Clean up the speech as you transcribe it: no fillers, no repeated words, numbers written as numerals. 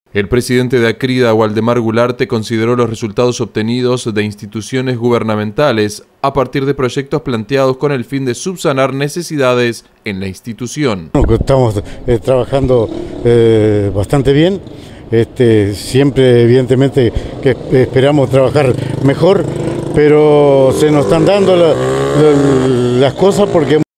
El presidente de Acrida, Waldemar Gularte, consideró los resultados obtenidos de instituciones gubernamentales a partir de proyectos planteados con el fin de subsanar necesidades en la institución. Estamos trabajando bastante bien, siempre evidentemente que esperamos trabajar mejor, pero se nos están dando las cosas porque